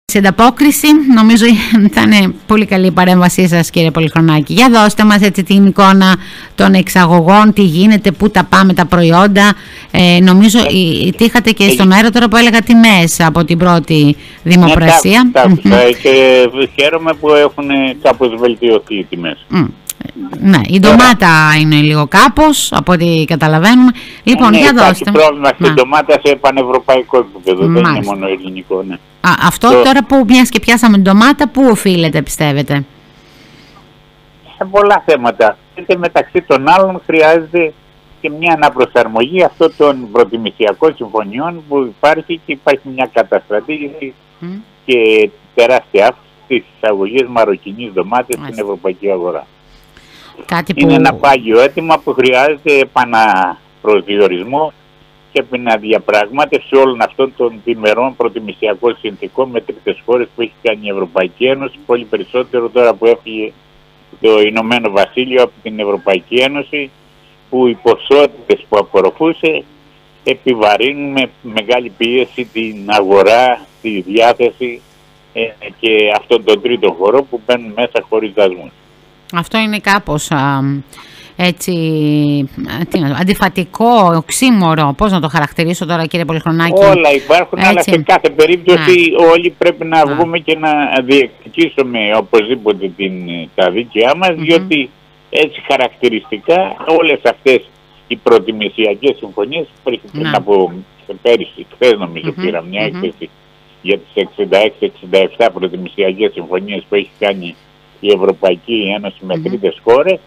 Σε ανταπόκριση, νομίζω θα είναι πολύ καλή η παρέμβασή σας, κύριε Πολυχρονάκη. Για δώστε μας έτσι την εικόνα των εξαγωγών, τι γίνεται, πού τα πάμε τα προϊόντα. Νομίζω είχατε και στον αέρα τώρα που έλεγα τιμές από την πρώτη δημοπρασία. Και χαίρομαι που έχουν κάπως βελτιωθεί οι τιμές. Ναι, η ντομάτα είναι λίγο κάπως, από ό,τι καταλαβαίνουμε. Λοιπόν, για δώστε. Υπάρχει πρόβλημα στην ντομάτα σε πανευρωπαϊκό επίπεδο, δεν είναι μόνο ελληνικό. Ναι. Αυτό τώρα που μιας και πιάσαμε την ντομάτα, πού οφείλεται, πιστεύετε? Σε πολλά θέματα. Και μεταξύ των άλλων χρειάζεται και μια αναπροσαρμογή αυτών των προτιμησιακών συμφωνιών που υπάρχει, και υπάρχει μια καταστρατήγηση και τεράστια αύξηση στις εισαγωγές μαροκινής ντομάτας στην ευρωπαϊκή αγορά. Είναι ένα πάγιο αίτημα που χρειάζεται επαναπροσδιορισμό και επαναδιαπραγμάτευση όλων αυτών των διμερών προτιμησιακών συνθηκών με τρίτες χώρες που έχει κάνει η Ευρωπαϊκή Ένωση, πολύ περισσότερο τώρα που έφυγε το Ηνωμένο Βασίλειο από την Ευρωπαϊκή Ένωση, που οι ποσότητες που απορροφούσε επιβαρύνουν με μεγάλη πίεση την αγορά, τη διάθεση και αυτόν τον τρίτο χώρο που μπαίνουν μέσα χωρίς δασμούς. Αυτό είναι κάπως έτσι, αντιφατικό, οξύμορο, πώς να το χαρακτηρίσω τώρα, κύριε Πολυχρονάκη? Όλα υπάρχουν, έτσι, αλλά σε κάθε περίπτωση όλοι πρέπει να βγούμε και να διεκδικήσουμε οπωσδήποτε τα δίκαιά μας, διότι έτσι χαρακτηριστικά όλες αυτές οι προτιμησιακές συμφωνίες πριν από πέρυσι, χθες νομίζω πήρα μια έκθεση για τις 66-67 προτιμησιακές συμφωνίες που έχει κάνει η Ευρωπαϊκή Ένωση με τρίτες χώρες.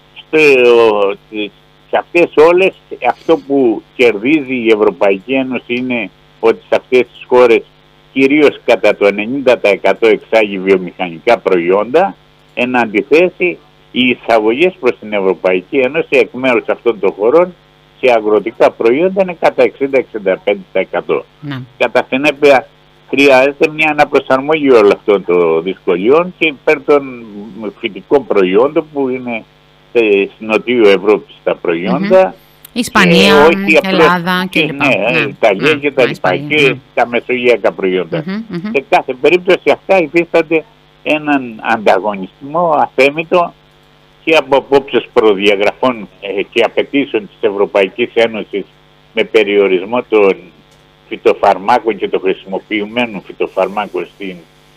Σε αυτές όλες αυτό που κερδίζει η Ευρωπαϊκή Ένωση είναι ότι σε αυτές τις χώρες κυρίως κατά το 90% εξάγει βιομηχανικά προϊόντα, εν αντιθέσει οι εισαγωγές προς την Ευρωπαϊκή Ένωση εκ μέρους αυτών των χωρών σε αγροτικά προϊόντα είναι κατά 60-65%. Κατά συνέπεια χρειάζεται μια αναπροσαρμογή όλων αυτών των δυσκολιών και υπέρ των φυτικών προϊόντων που είναι στην Νοτιού Ευρώπη τα προϊόντα. Ισπανία, Ελλάδα κλπ. Ναι, Ιταλία και τα λοιπά, και τα μεσογειακά προϊόντα. Σε κάθε περίπτωση αυτά υφίστανται έναν ανταγωνισμό αθέμητο και από απόψεις προδιαγραφών και απαιτήσεων της Ευρωπαϊκής Ένωσης με περιορισμό των φυτοφαρμάκων και των χρησιμοποιημένων φυτοφαρμάκων στην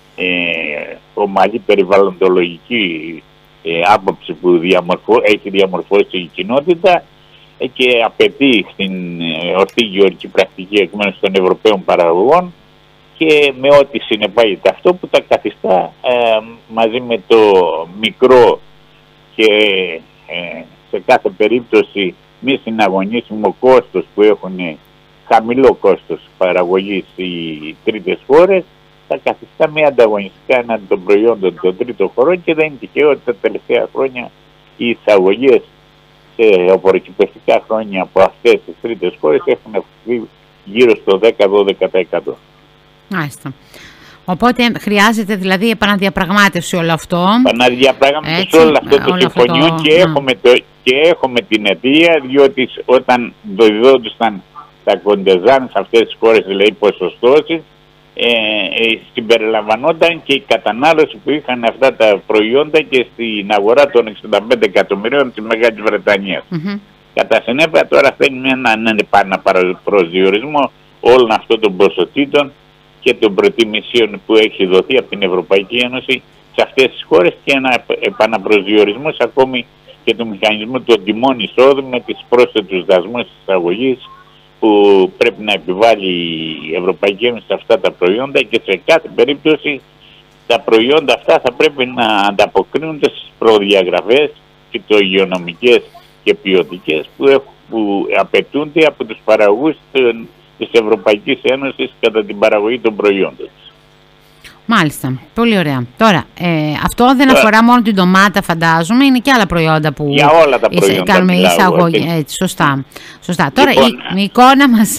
ομαλή περιβαλλοντολογική άποψη που έχει διαμορφώσει η κοινότητα και απαιτεί στην ορθή γεωργική πρακτική εκ μέρους των Ευρωπαίων παραγωγών, και με ό,τι συνεπάγεται αυτό που τα καθιστά μαζί με το μικρό και σε κάθε περίπτωση μη συναγωνίσιμο κόστος που έχουν, χαμηλό κόστος παραγωγής οι τρίτες χώρες, θα καθιστά με ανταγωνιστικά έναντι των προϊόντων των τρίτων χωρών, και δεν είναι τυχαίο ότι τα τελευταία χρόνια οι εισαγωγές σε οπωροκυπευτικά χρόνια από αυτές τις τρίτες χώρες έχουν αυξηθεί γύρω στο 10-12%. Μάλιστα. Οπότε χρειάζεται δηλαδή επαναδιαπραγμάτευση όλο αυτό. Επαναδιαπραγμάτευση όλο αυτό το συμφωνιό και έχουμε την αιτία, διότι όταν διδόντουσαν τα κοντεζάν σε αυτές τις χώρες, δηλαδή ποσοστώσεις, συμπεριλαμβανόταν και η κατανάλωση που είχαν αυτά τα προϊόντα και στην αγορά των 65 εκατομμυρίων της Μεγάλης Βρετανίας. Κατά συνέπεια τώρα θέλει έναν επαναπροσδιορισμό όλων αυτών των ποσοτήτων και των προτιμησίων που έχει δοθεί από την Ευρωπαϊκή Ένωση σε αυτές τις χώρες, και ένα επαναπροσδιορισμός ακόμη και του μηχανισμού των τιμών εισόδου με τις πρόσθετους δασμούς εισαγωγής που πρέπει να επιβάλλει η Ευρωπαϊκή Ένωση σε αυτά τα προϊόντα, και σε κάθε περίπτωση τα προϊόντα αυτά θα πρέπει να ανταποκρίνονται στις προδιαγραφές φυτοϊγειονομικές και ποιοτικές που απαιτούνται από τους παραγωγούς της Ευρωπαϊκής Ένωσης κατά την παραγωγή των προϊόντων της. Μάλιστα, πολύ ωραία. Τώρα, αυτό δεν αφορά μόνο την ντομάτα, φαντάζομαι, είναι και άλλα προϊόντα που για όλα τα προϊόντα κάνουμε εισαγωγή. Έτσι, σωστά. Τώρα η εικόνα μας,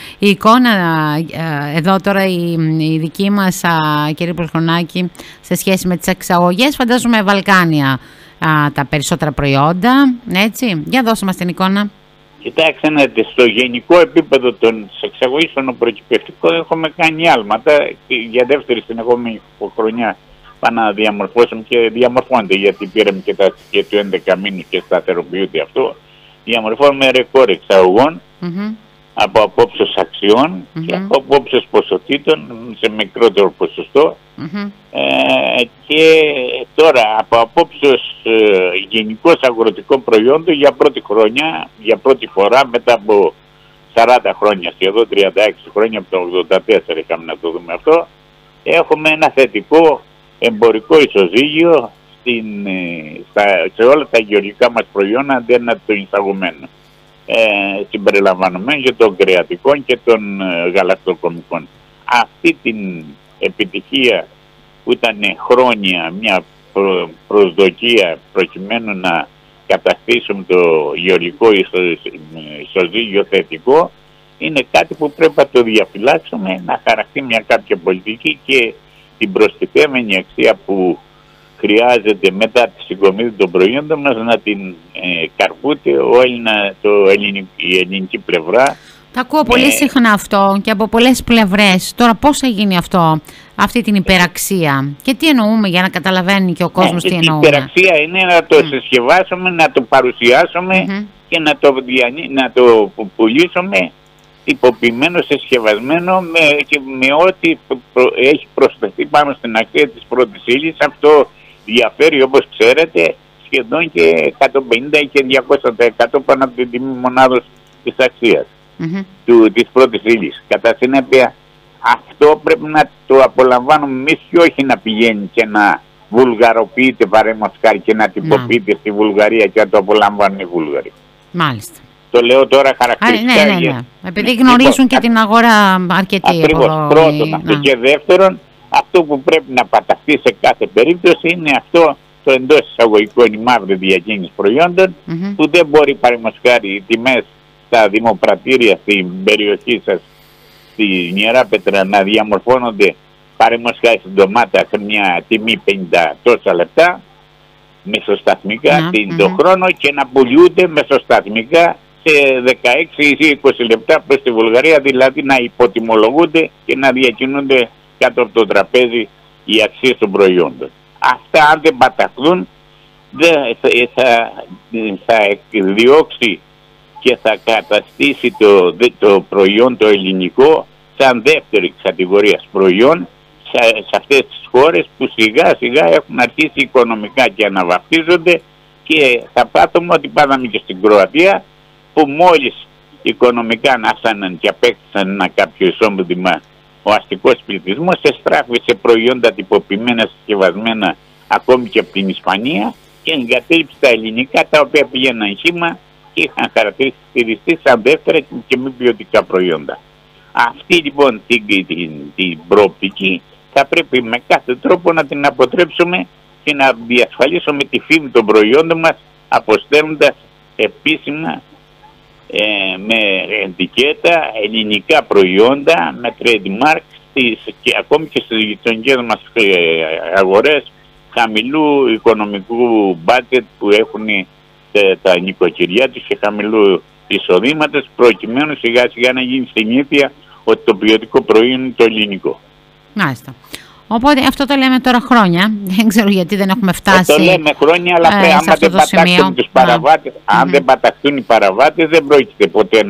εδώ τώρα η δική μας, κύριε Πολυχρονάκη, σε σχέση με τις εξαγωγές, φαντάζομαι Βαλκάνια τα περισσότερα προϊόντα, έτσι. Για δώσε μας την εικόνα. Κοιτάξτε, στο γενικό επίπεδο των εξαγωγής των προκυπευτικών έχουμε κάνει άλματα. Για δεύτερη συνεχόμενη χρονιά πάμε να διαμορφώσουμε και διαμορφώνεται, γιατί πήραμε και το 11 μήνου και σταθεροποιούνται αυτό. Διαμορφώνουμε ρεκόρ εξαγωγών από απόψεως αξιών και από απόψεως ποσοτήτων σε μικρότερο ποσοστό. Και τώρα από απόψεως γενικώς αγροτικών προϊόντων για πρώτη φορά μετά από 40 χρόνια, σχεδόν 36 χρόνια, από το 84 είχαμε να το δούμε αυτό, έχουμε ένα θετικό εμπορικό ισοζύγιο σε όλα τα γεωργικά μας προϊόντα αντί να το εισαγωμένο, συμπεριλαμβανομένων και των κρεατικών και των γαλακτοκομικών. Αυτή την επιτυχία που ήταν χρόνια μια προσδοκία προκειμένου να καταστήσουμε το γεωργικό ισοζύγιο θετικό, είναι κάτι που πρέπει να το διαφυλάξουμε, να χαραχτεί μια κάποια πολιτική και την προστιθέμενη αξία που χρειάζεται μετά τη συγκομίδη των προϊόντων μας να την καρπούται η ελληνική πλευρά. Τα ακούω πολύ συχνά αυτό και από πολλές πλευρές. Τώρα πώς θα γίνει αυτό, αυτή την υπεραξία, και τι εννοούμε για να καταλαβαίνει και ο κόσμος τι εννοούμε? Η υπεραξία είναι να το συσκευάσουμε, να το παρουσιάσουμε και να το πουλήσουμε τυποποιημένο, συσκευασμένο με ό,τι έχει προσθεθεί πάνω στην αξία της πρώτης ύλης. Αυτό διαφέρει, όπως ξέρετε, σχεδόν και 150 και 200% πάνω από την τιμή μονάδος της αξίας της πρώτης ύλης. Κατά συνέπεια, αυτό πρέπει να το απολαμβάνουμε εμείς και όχι να πηγαίνει και να βουλγαροποιείται παραδείγματος χάρη και να τυποποιείται στη Βουλγαρία και να το απολαμβάνουν οι Βούλγαροι. Μάλιστα. Το λέω τώρα χαρακτηριστικά. Ναι. Επειδή γνωρίζουν και την αγορά αρκετοί. Ακριβώς. Πρώτον αυτό. Και δεύτερον, αυτό που πρέπει να παταχθεί σε κάθε περίπτωση είναι αυτό το εντός εισαγωγικών, η μαύρη διακίνηση προϊόντων, που δεν μπορεί παραδείγματος χάρη οι τιμές στα δημοπρατήρια στην περιοχή σας, στη Ιερά Πέτρα, να διαμορφώνονται παραδείγματος χάρη στην ντομάτα σε μια τιμή 50 τόσα λεπτά μεσοσταθμικά το χρόνο και να πουλούνται μεσοσταθμικά σε 16 ή 20 λεπτά προς τη Βουλγαρία, δηλαδή να υποτιμολογούνται και να διακινούνται κάτω από το τραπέζι οι αξίες των προϊόντων. Αυτά αν δεν παταχθούν θα εκδιώξει και θα καταστήσει το προϊόν το ελληνικό σαν δεύτερη κατηγορία προϊόν σε αυτές τις χώρες που σιγά σιγά έχουν αρχίσει οικονομικά και αναβαφτίζονται, και θα πάθουμε ότι πάθαμε και στην Κροατία, που μόλις οικονομικά ανάσαναν και απέκτησαν ένα κάποιο εισόδημα ο αστικός πληθυσμός, εστράφει σε προϊόντα τυποποιημένα, συσκευασμένα ακόμη και από την Ισπανία, και εγκατέλειψε τα ελληνικά, τα οποία πήγαιναν χύμα και είχαν χαρακτηριστεί σαν δεύτερα και μη ποιοτικά προϊόντα. Αυτή λοιπόν την προοπτική θα πρέπει με κάθε τρόπο να την αποτρέψουμε και να διασφαλίσουμε τη φήμη των προϊόντων μας, αποστέλνοντας επίσημα με ετικέτα ελληνικά προϊόντα, με trademark και ακόμη και στις γειτονικές μας αγορές χαμηλού οικονομικού budget που έχουν τα νοικοκυριά τους και χαμηλού εισοδήματος, προκειμένου σιγά σιγά να γίνει συνήθεια ότι το ποιοτικό προϊόν είναι το ελληνικό. Μάλιστα. Οπότε αυτό το λέμε τώρα χρόνια. Δεν ξέρω γιατί δεν έχουμε φτάσει. Το λέμε χρόνια, αλλά άμα δεν πατάξουν τους παραβάτες, αν δεν παταχθούν οι παραβάτες, δεν πρόκειται ποτέ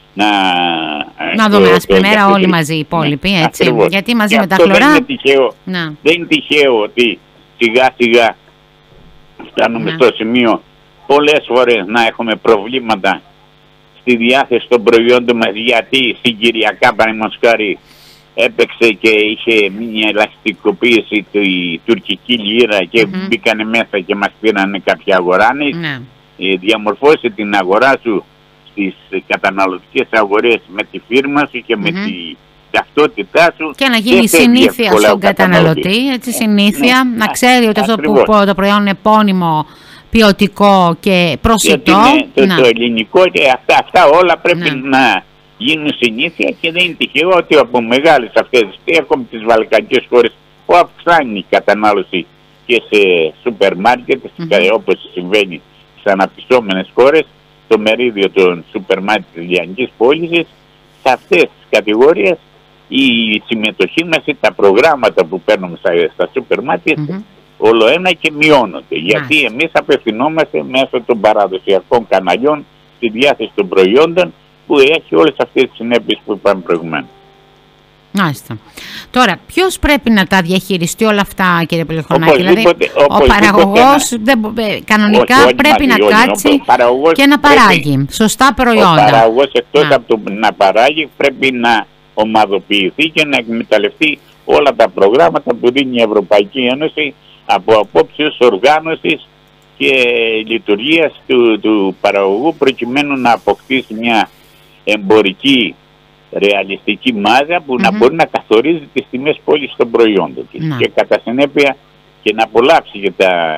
να δούμε άσπρη μέρα όλοι μαζί οι υπόλοιποι. Έτσι. Ακριβώς. Γιατί μαζί και με τα χλωρά. Δεν είναι τυχαίο ότι σιγά σιγά φτάνουμε στο σημείο πολλές φορές να έχουμε προβλήματα στη διάθεση των προϊόντων μας, γιατί συγκυριακά παραδείγματος χάρη έπαιξε και είχε μια ελαστικοποίηση η τουρκική λίρα και μπήκανε μέσα και μας πήρανε κάποια αγοράνες. Διαμορφώσει την αγορά σου στις καταναλωτικές αγορές με τη φίρμα σου και με τη ταυτότητά σου, και να γίνει συνήθεια στον καταναλωτή, έτσι, συνήθεια, να ξέρει ότι αυτό που το προϊόν είναι επώνυμο, ποιοτικό και προσιτό. Το ελληνικό και αυτά όλα πρέπει να γίνουν συνήθεια, και δεν είναι τυχαίο ότι από μεγάλες αυτές ακόμη τις βαλκανικές χώρες που αυξάνει η κατανάλωση και σε σούπερ μάρκετ, όπως συμβαίνει στις αναπτυσσόμενες χώρες, το μερίδιο των σούπερ μάρκετ της λιανικής πώλησης, σε αυτές τις κατηγορίες η συμμετοχή μας ή τα προγράμματα που παίρνουμε στα σούπερ μάρκετ όλο ένα και μειώνονται. Γιατί εμείς απευθυνόμαστε μέσω των παραδοσιακών καναλιών στη διάθεση των προϊόντων που έχει όλες αυτές τις συνέπειες που είπαμε προηγουμένως. Μάλιστα. Τώρα, ποιος πρέπει να τα διαχειριστεί όλα αυτά, κύριε Πολυχρονάκη? Δηλαδή, ο παραγωγός κανονικά πρέπει να κάτσει και να παράγει σωστά προϊόντα. Ο παραγωγός εκτός από το να παράγει πρέπει να ομαδοποιηθεί και να εκμεταλλευτεί όλα τα προγράμματα που δίνει η Ευρωπαϊκή Ένωση από απόψεως οργάνωσης και λειτουργίας του παραγωγού, προκειμένου να αποκτήσει μια εμπορική ρεαλιστική μάζα που να μπορεί να καθορίζει τις τιμές πώλησης των προϊόντων της και κατά συνέπεια και να απολαύσει και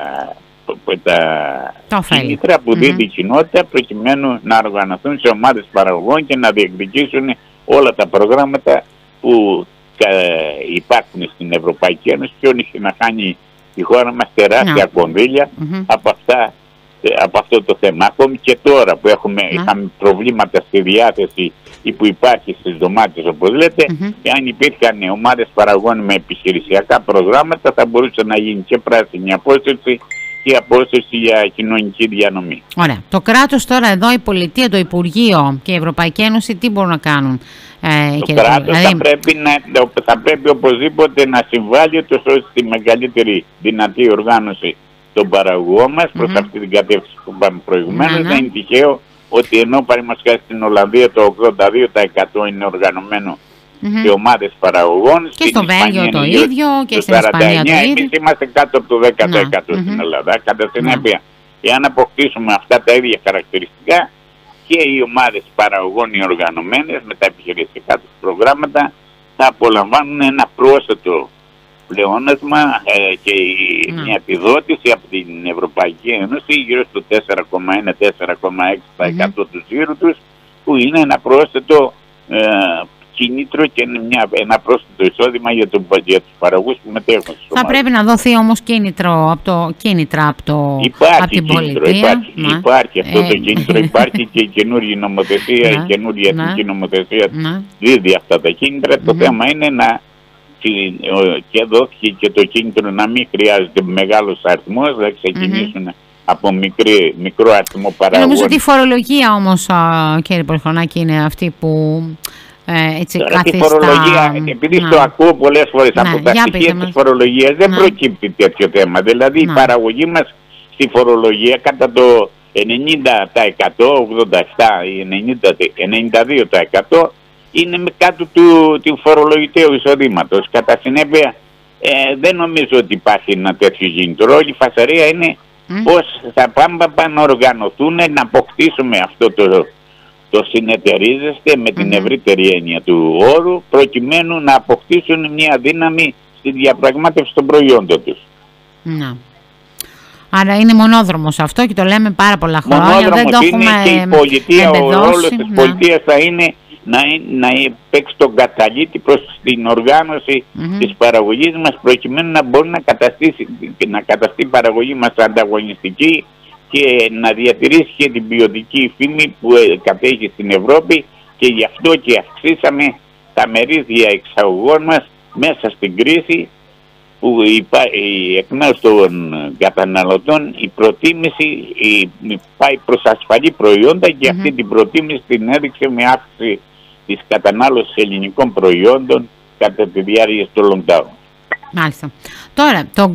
τα κίνητρα που δίνει η κοινότητα, προκειμένου να οργανωθούν σε ομάδες παραγωγών και να διεκδικήσουν όλα τα προγράμματα που υπάρχουν στην Ευρωπαϊκή Ένωση, και όχι να χάνει η χώρα μας τεράστια κονδύλια από αυτό το θέμα. Ακόμη και τώρα που είχαμε προβλήματα στη διάθεση ή που υπάρχει στις ντομάτες, όπως λέτε, αν υπήρχαν ομάδες παραγωγών με επιχειρησιακά προγράμματα, θα μπορούσε να γίνει και πράσινη απόσταση και απόσταση για κοινωνική διανομή. Ωραία. Το κράτος τώρα εδώ, η πολιτεία, το Υπουργείο και η Ευρωπαϊκή Ένωση τι μπορούν να κάνουν? Το κράτος θα πρέπει οπωσδήποτε να συμβάλλει ώστε στη μεγαλύτερη δυνατή οργάνωση των παραγωγών μας προς αυτή την κατεύθυνση που είπαμε προηγουμένως. Δεν είναι τυχαίο ότι ενώ παραδείγματος στην Ολλανδία το 82% είναι οργανωμένο σε ομάδες παραγωγών, και στο Βέλγιο το ίδιο και στην Ισπανία το ίδιο. Εμείς είμαστε κάτω από το 10% στην Ελλάδα. Κατά συνέπεια, εάν αποκτήσουμε αυτά τα ίδια χαρακτηριστικά, και οι ομάδες παραγωγών οι οργανωμένες με τα επιχειρησιακά τους προγράμματα θα απολαμβάνουν ένα πρόσθετο πλεόνασμα και μια επιδότηση από την Ευρωπαϊκή Ένωση γύρω στο 4,1-4,6% του τζίρου τους, που είναι ένα πρόσθετο κίνητρο και ένα πρόσθετο εισόδημα για τους παραγωγούς που μετέχουν. Θα πρέπει να δοθεί όμως κίνητρα από την πολιτεία. Υπάρχει αυτό το κίνητρο, υπάρχει και η καινούργια νομοθεσία, η καινούργια εθνική νομοθεσία δίδει αυτά τα κίνητρα. Το θέμα είναι και δόθηκε και το κίνητρο να μην χρειάζεται μεγάλος αριθμός, να ξεκινήσουν από μικρό αριθμό παραγωγών. Νομίζω ότι η φορολογία όμως, κύριε Πολυχρονάκη, είναι αυτή που έτσι καθιστά... Η φορολογία, επειδή το ακούω πολλές φορές από τα στοιχεία της φορολογίας, δεν προκύπτει τέτοιο θέμα. Δηλαδή η παραγωγή μας στη φορολογία κατά το 90%, 87% 92% είναι κάτω του φορολογητέου εισοδήματος. Κατά συνέπεια δεν νομίζω ότι υπάρχει ένα τέτοιο κίνητρο. Όλη η φασαρία είναι πώς θα πάμε να οργανωθούν, να αποκτήσουμε αυτό το συνεταιρίζεστε με την ευρύτερη έννοια του όρου, προκειμένου να αποκτήσουν μια δύναμη στη διαπραγμάτευση των προϊόντων τους. Να. Άρα είναι μονόδρομος αυτό και το λέμε πάρα πολλά χρόνια. Μονόδρομος είναι και η πολιτεία, ο ρόλος της πολιτείας θα είναι να παίξει τον καταλήτη προς την οργάνωση της παραγωγής μας, προκειμένου να μπορεί να καταστεί η παραγωγή μας ανταγωνιστική και να διατηρήσει και την ποιοτική φήμη που κατέχει στην Ευρώπη, και γι' αυτό και αυξήσαμε τα μερίδια εξαγωγών μας μέσα στην κρίση, που εκ μέρους των καταναλωτών η προτίμηση πάει προς ασφαλή προϊόντα, και αυτή την προτίμηση την έδειξε με αύξηση της κατανάλωσης ελληνικών προϊόντων κατά τη διάρκεια του lockdown. Μάλιστα. Τώρα, το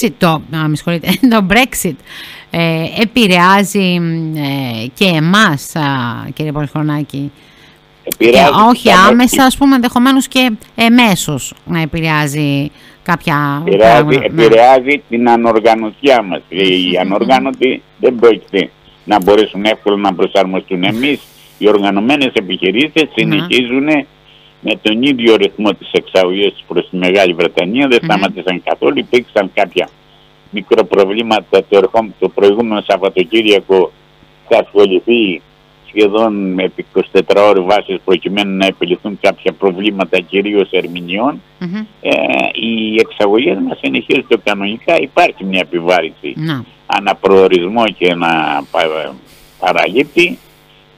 Brexit επηρεάζει και εμάς, κύριε Πολυχρονάκη? Όχι άμεσα, ας πούμε, ενδεχομένως και εμέσως να επηρεάζει κάποια επηρεάζει την ανοργανωσιά μας. Οι ανοργάνωτοι δεν πρόκειται να μπορέσουν εύκολα να προσαρμοστούν. Εμείς οι οργανωμένες επιχειρήσεις συνεχίζουν με τον ίδιο ρυθμό της εξαγωγής προς τη Μεγάλη Βρετανία, δεν σταματήσαν καθόλου. Υπήρξαν κάποια μικροπροβλήματα. Το προηγούμενο Σαββατοκύριακο θα ασχοληθεί σχεδόν με 24 ώρες βάσης προκειμένου να επιληθούν κάποια προβλήματα, κυρίως ερμηνεών. Οι εξαγωγές μας συνεχίζονται κανονικά. Υπάρχει μια επιβάρυνση αναπροορισμό και παραλήπτη,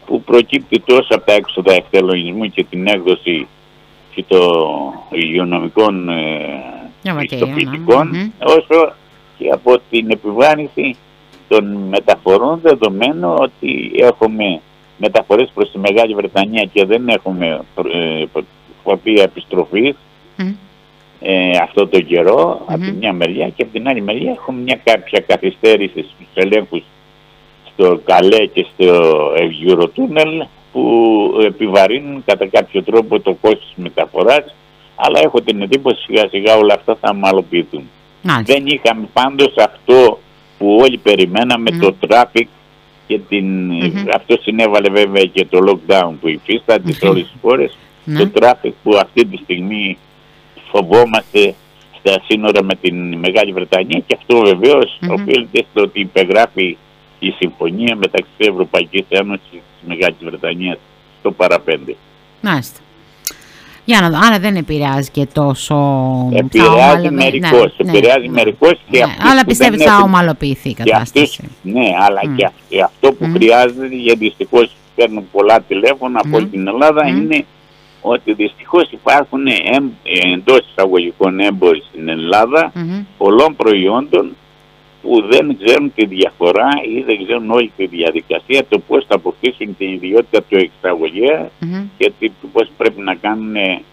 που προκύπτει τόσο από τα έξοδα εκτελονισμού και την έκδοση και των υγειονομικών πιστοποιητικών, όσο και από την επιβάρυνση των μεταφορών, δεδομένου ότι έχουμε μεταφορές προς τη Μεγάλη Βρετανία και δεν έχουμε φορτία επιστροφής αυτό το καιρό, από τη μια μεριά, και από την άλλη μεριά έχουμε μια κάποια καθυστέρηση στους ελέγχους στο Καλέ και στο Ευρωτούνελ, που επιβαρύνουν κατά κάποιο τρόπο το κόστος της μεταφοράς, αλλά έχω την εντύπωση σιγά σιγά όλα αυτά θα αμαλοποιηθούν. Δεν είχαμε πάντως αυτό που όλοι περιμέναμε, το traffic και αυτό συνέβαλε βέβαια και το lockdown που υφίσταται σε όλες τις χώρες, το traffic που αυτή τη στιγμή φοβόμαστε στα σύνορα με την Μεγάλη Βρετανία, και αυτό βεβαίως οφείλεται στο ότι υπεγράφει η συμφωνία μεταξύ της Ευρωπαϊκής Ένωσης και της Μεγάλης Βρετανίας στο παραπέντε. Μάλιστα. Για να δω, άρα δεν επηρεάζει και τόσο... Επηρεάζει μερικώς, επηρεάζει μερικώς και αλλά πιστεύεις θα ομαλοποιηθεί η κατάσταση. Αλλά και αυτό που χρειάζεται, γιατί δυστυχώς παίρνουν πολλά τηλέφωνα από όλη την Ελλάδα, είναι ότι δυστυχώς υπάρχουν εντός εισαγωγικών έμποροι στην Ελλάδα πολλών προϊόντων που δεν ξέρουν τη διαφορά ή δεν ξέρουν όλη τη διαδικασία, το πώς θα αποκτήσουν την ιδιότητα του εξαγωγέα και πώς πρέπει να κάνουν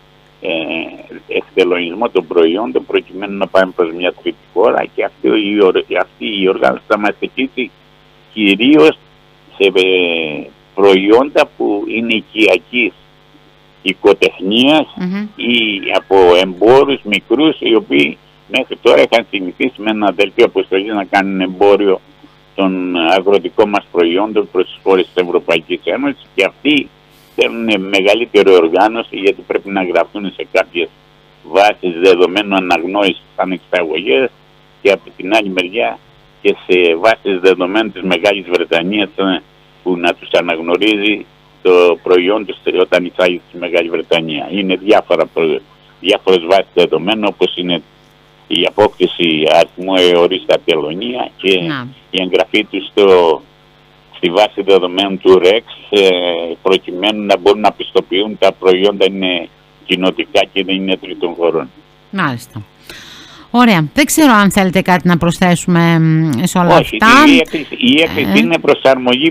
εκτελονισμό των προϊόντων προκειμένου να πάμε προς μια τρίτη χώρα, και αυτή η οργάνωση θα μας στοιχήσει κυρίως σε προϊόντα που είναι οικιακής οικοτεχνίας ή από εμπόρους μικρούς, οι οποίοι μέχρι τώρα είχαν συνηθίσει με ένα δελτίο αποστολής να κάνουν εμπόριο των αγροτικών μας προϊόντων προς τις χώρες της Ευρωπαϊκής Ένωσης, και αυτοί θέλουν μεγαλύτερη οργάνωση, γιατί πρέπει να γραφτούν σε κάποιες βάσεις δεδομένου αναγνώρισης σαν εξαγωγές, και από την άλλη μεριά και σε βάσεις δεδομένου της Μεγάλης Βρετανίας που να τους αναγνωρίζει το προϊόν τους όταν εισάγει στη Μεγάλη Βρετανία. Είναι διάφορες βάσεις δεδομένου, όπως είναι η απόκτηση αριθμού αιωρή στα τελωνία και η εγγραφή του στη βάση δεδομένων του ΡΕΞ, προκειμένου να μπορούν να πιστοποιούν τα προϊόντα είναι κοινοτικά και δεν είναι τρίτων χωρών. Μάλιστα. Ωραία. Δεν ξέρω αν θέλετε κάτι να προσθέσουμε σε όλα αυτά. Η έκθεση είναι προσαρμογή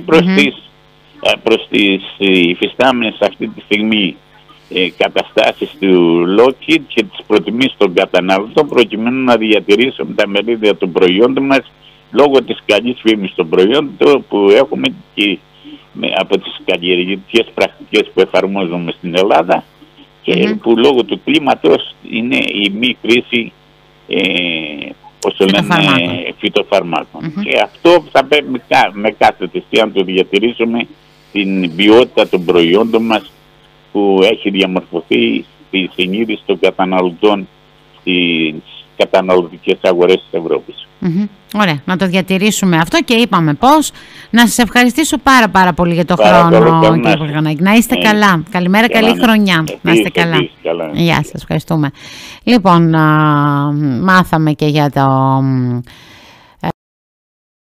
προς τις υφιστάμενες αυτή τη στιγμή καταστάσεις του Lockheed και τις προτιμήσεις των καταναλωτών, προκειμένου να διατηρήσουμε τα μερίδια των προϊόντων μας λόγω της καλής φήμης των προϊόντων που έχουμε και από τις καλλιεργητικές πρακτικές που εφαρμόζουμε στην Ελλάδα και που λόγω του κλίματος είναι η μη χρήση φυτοφαρμάκων. Και αυτό θα πρέπει με κάθε θυσία να το διατηρήσουμε, την ποιότητα των προϊόντων μας που έχει διαμορφωθεί στη συνείδηση των καταναλωτών στις καταναλωτικές αγορές της Ευρώπης. Ωραία, να το διατηρήσουμε αυτό και είπαμε πώς. Να σας ευχαριστήσω πάρα πολύ για το χρόνο, κύριε Πολυχαρνάκη. Να είστε καλά. Καλημέρα, καλή χρονιά. Να είστε καλά. Γεια σας, ευχαριστούμε. Λοιπόν, μάθαμε και για το